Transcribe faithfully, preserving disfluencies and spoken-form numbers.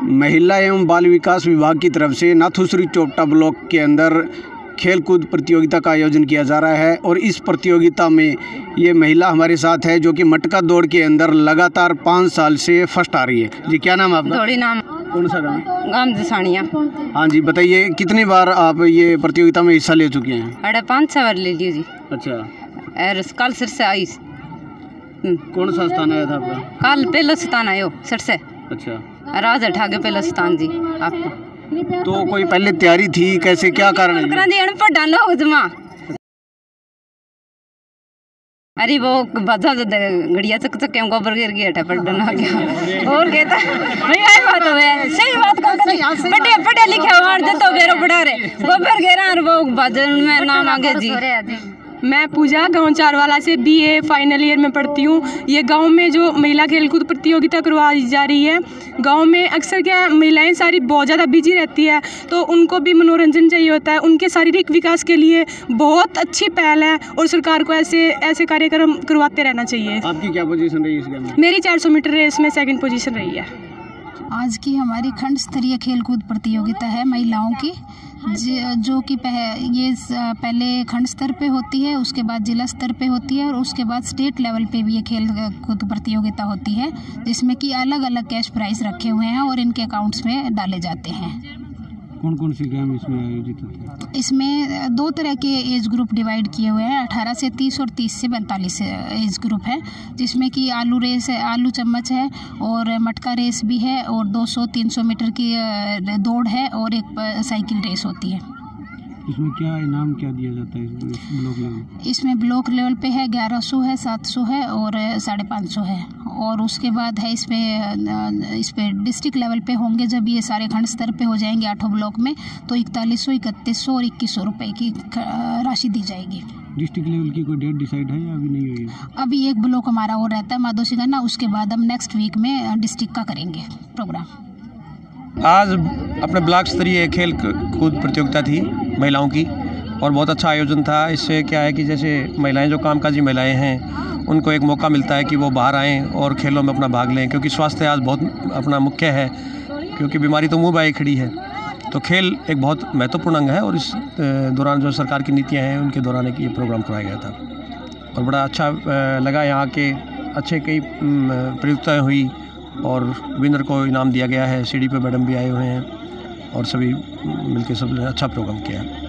महिला एवं बाल विकास विभाग की तरफ से नाथुश्री चोपटा ब्लॉक के अंदर खेलकूद प्रतियोगिता का आयोजन किया जा रहा है और इस प्रतियोगिता में ये महिला हमारे साथ है जो कि मटका दौड़ के अंदर लगातार पाँच साल से फर्स्ट आ रही है। जी, क्या नाम है आपका? थोड़ी नाम कौन सा गाँव? गांव दसानिया। हाँ जी, बताइए कितनी बार आप ये प्रतियोगिता में हिस्सा ले चुके हैं? अरे पाँच छः बार ले लियो जी। अच्छा, और कल सिर से आई। कौन सा स्थान आया था आपका? कल पहला स्थान आयो सिर से। अच्छा, राज हटा के पहला स्थान जी आपको। तो कोई पहले तैयारी थी, कैसे क्या कारण है? अनपढ़ डालो उजमा। अरे वो बजा घड़िया चक चक के गोबर गिर गया था पर डना गया और कहता नहीं आई बात है, सही बात कर पढ़े पढ़े लिखे और दे तो बेरो पड़ा रे गोबर गिरा और वो भजन में नाम आगे जी। मैं पूजा गांव चारवाला से बीए फाइनल ईयर में पढ़ती हूँ। ये गांव में जो महिला खेलकूद प्रतियोगिता करवाई जा रही है, गांव में अक्सर क्या महिलाएं सारी बहुत ज़्यादा बिजी रहती है, तो उनको भी मनोरंजन चाहिए होता है। उनके शारीरिक विकास के लिए बहुत अच्छी पहल है और सरकार को ऐसे ऐसे कार्यक्रम करवाते रहना चाहिए। आपकी क्या पोजीशन रही है इस गेम में? मेरी चार सौ मीटर रेस में सेकंड पोजीशन रही है। आज की हमारी खंड स्तरीय खेलकूद प्रतियोगिता है महिलाओं की, जो कि पह, ये पहले खंड स्तर पे होती है, उसके बाद जिला स्तर पे होती है और उसके बाद स्टेट लेवल पे भी ये खेल कूद प्रतियोगिता होती है, जिसमें कि अलग अलग कैश प्राइज रखे हुए हैं और इनके अकाउंट्स में डाले जाते हैं। कौन कौन सी गेम इसमें आयोजित होती है? इसमें दो तरह के एज ग्रुप डिवाइड किए हुए हैं, अठारह से तीस और तीस से पैंतालीस एज ग्रुप है, जिसमें कि आलू रेस है, आलू चम्मच है और मटका रेस भी है और दो सौ तीन सौ मीटर की दौड़ है और एक साइकिल रेस होती है। इसमें क्या इनाम क्या दिया जाता है इस ब्लॉक लेवल? इसमें ब्लॉक लेवल पे है ग्यारह सौ है, सात सौ है और साढ़े पाँच सौ है और उसके बाद है इसमें इस पे डिस्ट्रिक्ट लेवल पे होंगे। जब ये सारे खंड स्तर पे हो जाएंगे आठों ब्लॉक में तो इकतालीस सौ इकतीस सौ और इक्कीस सौ रुपये की राशि दी जाएगी। डिस्ट्रिक्ट लेवल की कोई डेट डिसाइड है या अभी नहीं हुई है? अभी एक ब्लॉक हमारा और रहता है माधोसीगन्ना, उसके बाद हम नेक्स्ट वीक में डिस्ट्रिक्ट का करेंगे प्रोग्राम। आज अपने ब्लॉक स्तरीय खेल कूद प्रतियोगिता थी महिलाओं की और बहुत अच्छा आयोजन था। इससे क्या है कि जैसे महिलाएं जो कामकाजी महिलाएं हैं उनको एक मौका मिलता है कि वो बाहर आएँ और खेलों में अपना भाग लें, क्योंकि स्वास्थ्य आज बहुत अपना मुख्य है, क्योंकि बीमारी तो मुँह बाई खड़ी है। तो खेल एक बहुत महत्वपूर्ण अंग है और इस दौरान जो सरकार की नीतियाँ हैं उनके दौरान एक ये प्रोग्राम करवाया गया था और बड़ा अच्छा लगा। यहाँ के अच्छे कई प्रतियोगिताएँ हुई और विनर को इनाम दिया गया है। सीढ़ी पे मैडम भी आए हुए हैं और सभी मिलके सब अच्छा प्रोग्राम किया है।